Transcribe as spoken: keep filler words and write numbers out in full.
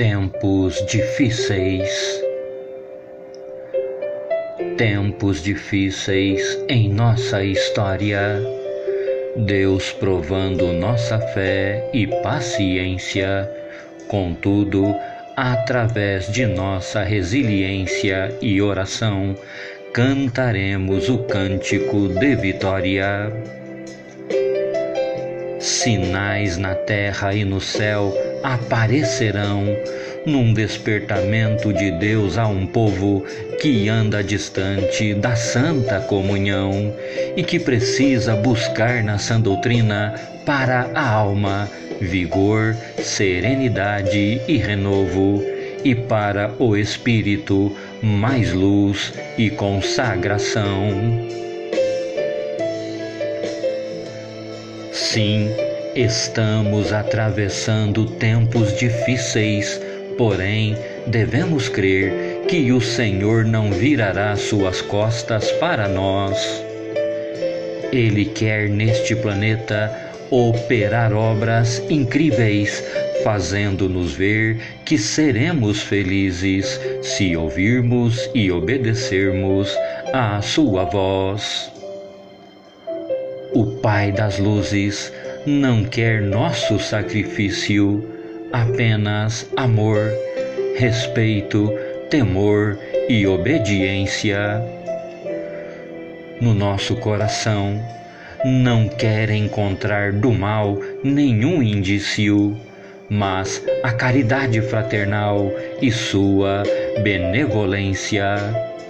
Tempos difíceis. Tempos difíceis em nossa história. Deus provando nossa fé e paciência. Contudo, através de nossa resiliência e oração, cantaremos o cântico de vitória. Sinais na terra e no céu aparecerão, num despertamento de Deus a um povo que anda distante da santa comunhão e que precisa buscar na sã doutrina para a alma vigor, serenidade e renovo, e para o espírito mais luz e consagração. Sim, estamos atravessando tempos difíceis, porém devemos crer que o Senhor não virará suas costas para nós. Ele quer neste planeta operar obras incríveis, fazendo-nos ver que seremos felizes se ouvirmos e obedecermos à sua voz. O Pai das Luzes não quer nosso sacrifício, apenas amor, respeito, temor e obediência. No nosso coração, não quer encontrar do mal nenhum indício, mas a caridade fraternal e sua benevolência.